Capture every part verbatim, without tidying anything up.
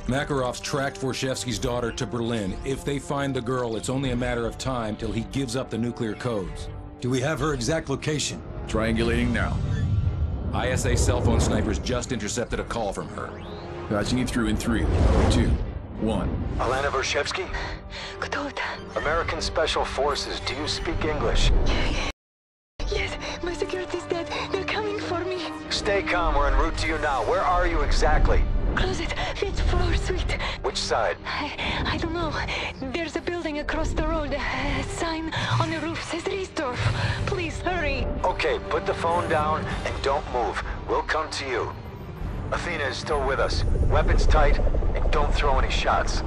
Makarov's tracked Vorshevsky's daughter to Berlin. If they find the girl, it's only a matter of time till he gives up the nuclear codes. Do we have her exact location? Triangulating now. I S A cell phone snipers just intercepted a call from her. Patching you through in three, two, one. Alana Vorshevsky? Кто это? American Special Forces. Do you speak English? Yes, my security's dead. They're coming for me. Stay calm. We're en route to you now. Where are you exactly? Closet, fifth floor suite. Which side? I, I don't know. There's a building across the road. A sign on the roof says Riesdorf. Please, hurry. Okay, put the phone down and don't move. We'll come to you. Athena is still with us. Weapons tight, and don't throw any shots.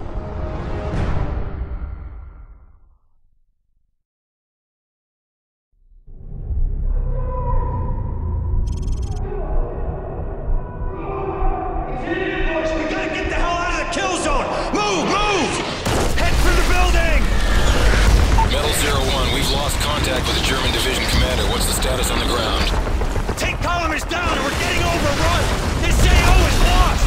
Contact with the German division commander. What's the status on the ground? Tank column is down and we're getting overrun! This J O is lost!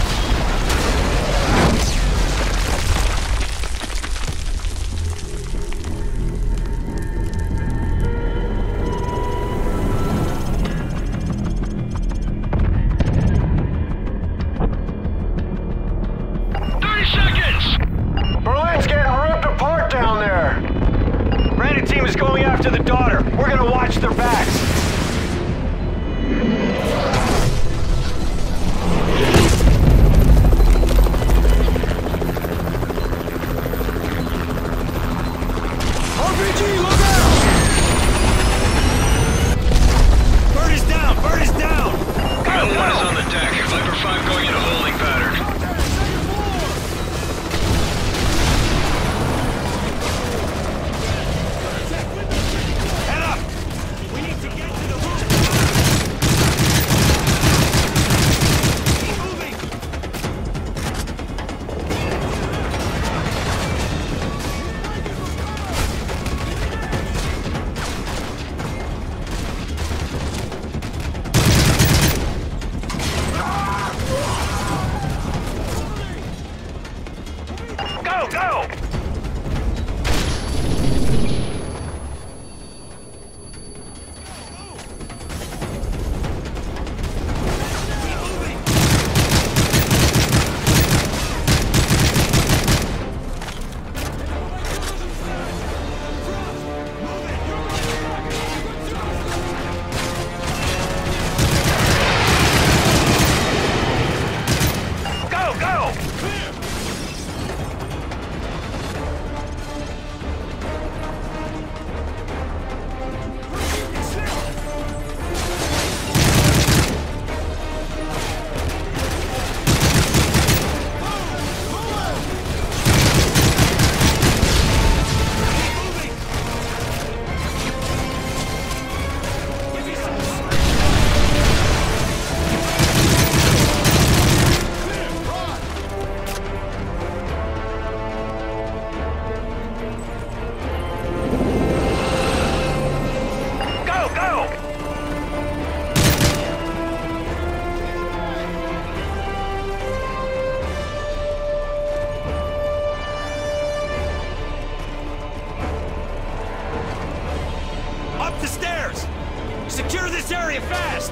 thirty seconds! Berlin's getting ripped apart down there! Brandon team is going after the daughter. We're gonna watch their backs. R P G, look out! Bird is down! Bird is down! Kyle one is on the deck. Viper five going into holding pattern. Go, go! Go, go! Up the stairs! Secure this area fast!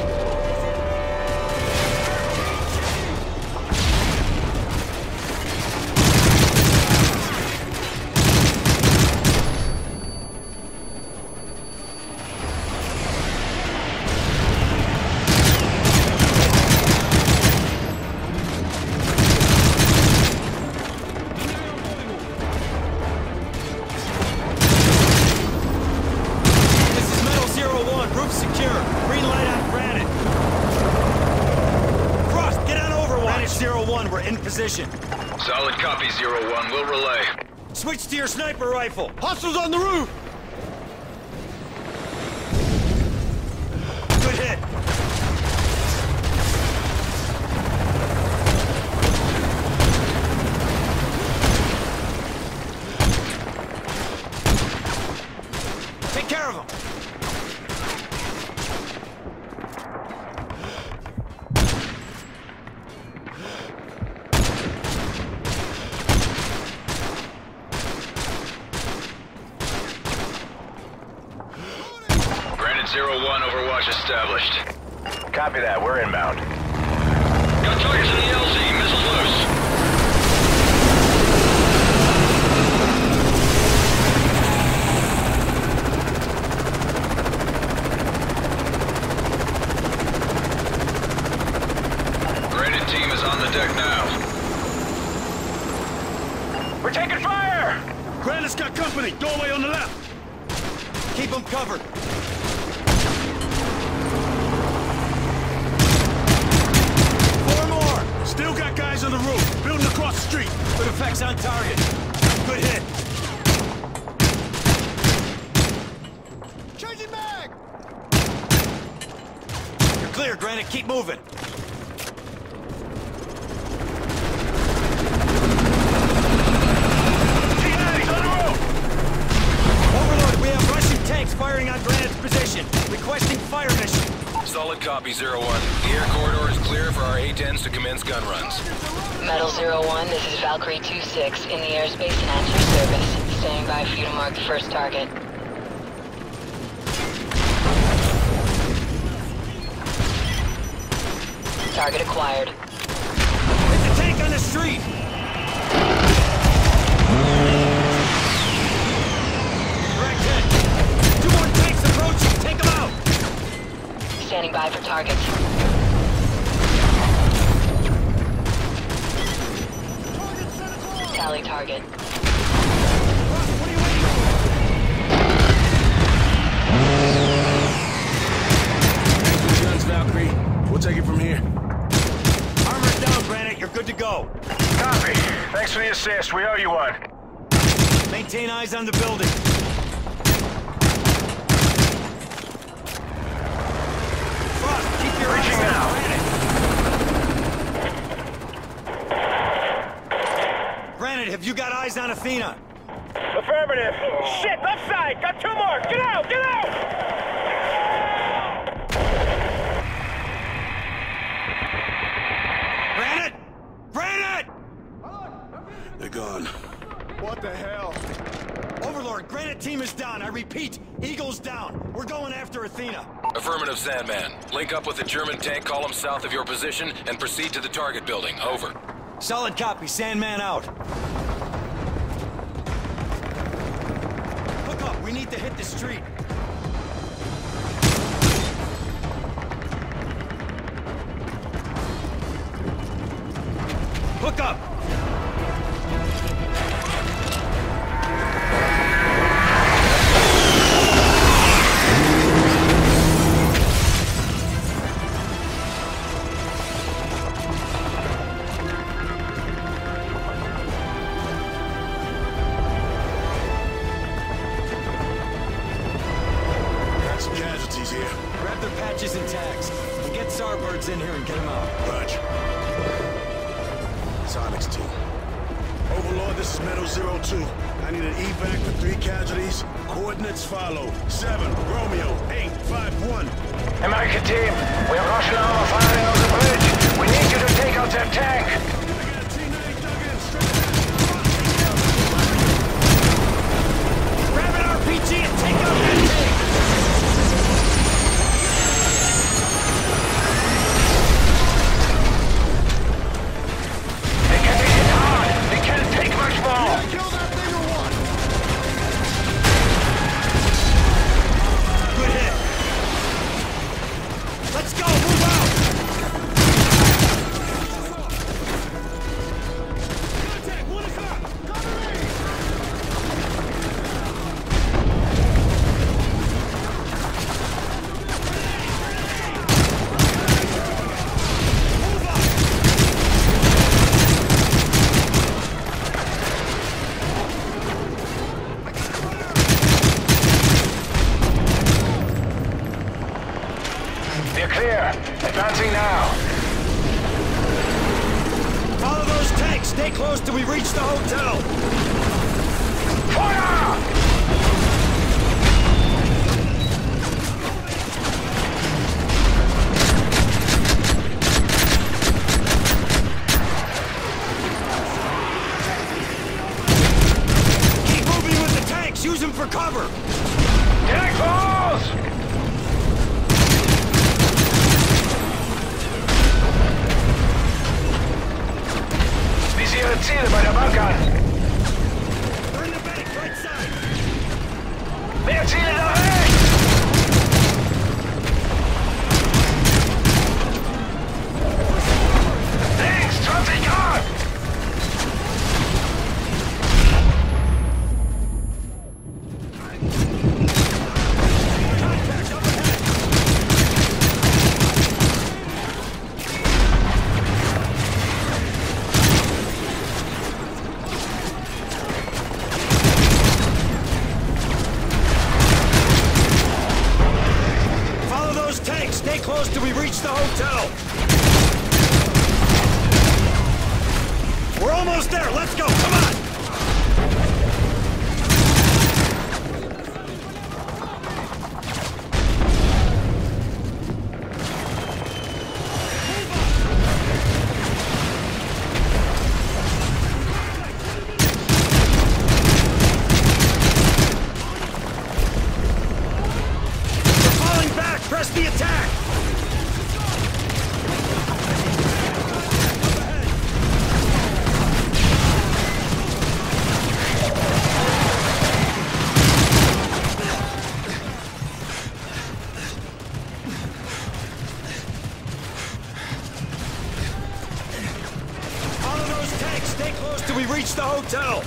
We're in position. Solid copy, Zero One. We'll relay. Switch to your sniper rifle. Hostiles on the roof! Good hit. Take care of him. Zero one, Overwatch established. Copy that, we're inbound. Got targets in the L Z, missiles loose. Granite team is on the deck now. We're taking fire! Granite's got company! Doorway on the left! Keep them covered! Four more! Still got guys on the roof, building across the street. Good effects on target. Good hit. Changing mag! You're clear, Granite. Keep moving. Tanks firing on Granite's position. Requesting fire mission. Solid copy, Zero One. The air corridor is clear for our A tens to commence gun runs. Metal Zero One, this is Valkyrie two six in the airspace and at your service. Standing by for you to mark the first target. Target acquired. Hit the tank on the street! Standing by for targets. Tally target. What are you waiting for? Thanks for the guns, Valkyrie. We'll take it from here. Armor's down, Granite. You're good to go. Copy. Thanks for the assist. We owe you one. Maintain eyes on the building. Reaching now. Granite, have you got eyes on Athena? Affirmative. Shit, left side. Got two more. Get out, get out! Granite! Granite! They're gone. What the hell? Overlord, Granite team is down. I repeat, Eagle's down. We're going after Athena. Affirmative, Sandman. Link up with the German tank column south of your position and proceed to the target building. Over. Solid copy. Sandman out. Hook up. We need to hit the street. Hook up. In here and get him out. Roger. Sonic's team. Overlord, this is Metal Zero Two. I need an evac for three casualties. Coordinates follow. Seven, Romeo, eight, five, one. American team, we're Russian armor firing on the bridge. We need you to take out that tank. I got a T ninety dug in, straight ahead. Grab an R P G and take out that tank! You're clear. Advancing now. Follow those tanks. Stay close till we reach the hotel. Fire! Keep moving with the tanks. Use them for cover. Tank falls! Stay close till we reach the hotel! We're almost there! Let's go! Come on! Press the attack! Follow those tanks! Stay close till we reach the hotel!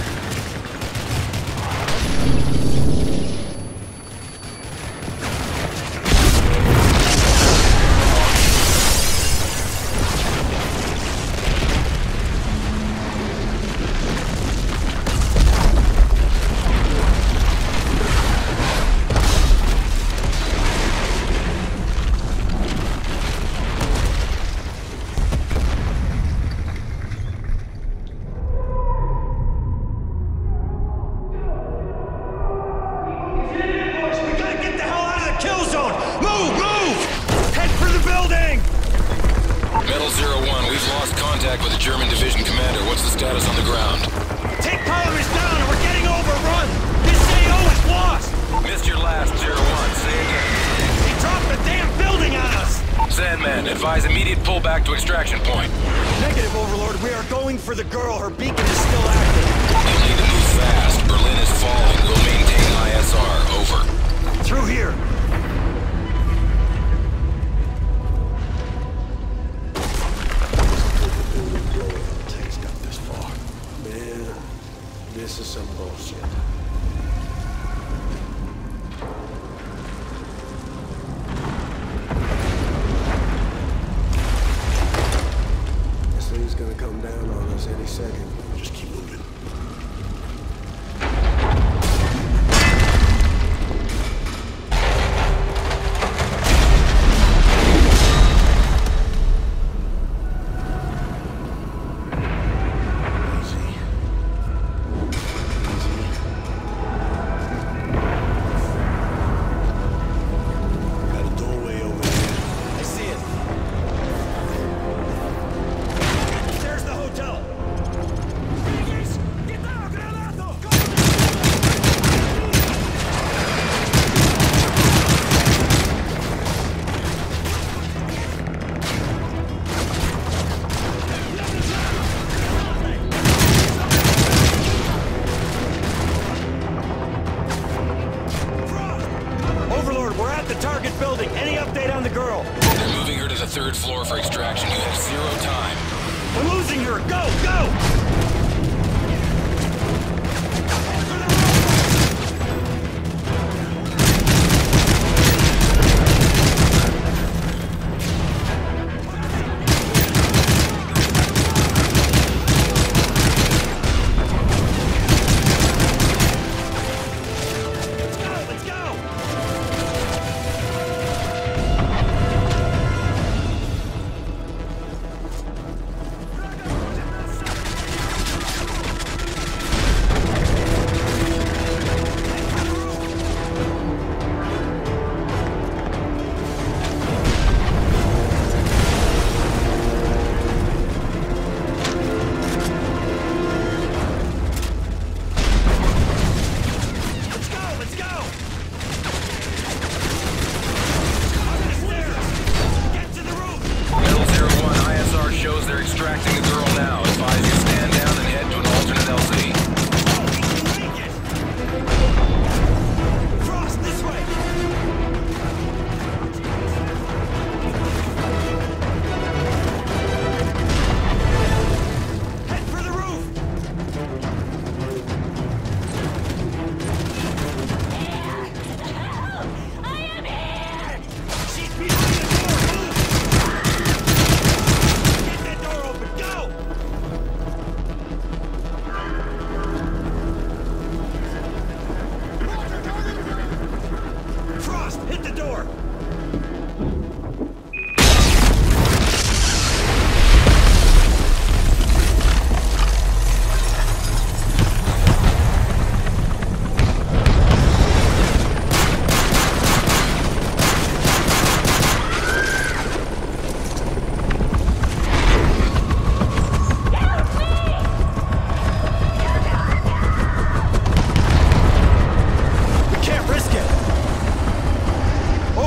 With a German division commander. What's the status on the ground? Take Polymers down and we're getting overrun! This A O is lost! Missed your last, zero one. Say again. They dropped the damn building on us! Sandman, advise immediate pullback to extraction point. Negative, Overlord. We are going for the girl. Her beacon is still active. You'll need to move fast. Berlin is falling. We'll maintain I S R. Over. Through here. This is some bullshit. This thing's gonna come down on us any second. Just keep moving. Building. Any update on the girl? They're moving her to the third floor for extraction. You have zero time. We're losing her! Go! Go!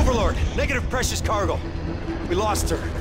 Overlord, negative precious cargo. We lost her.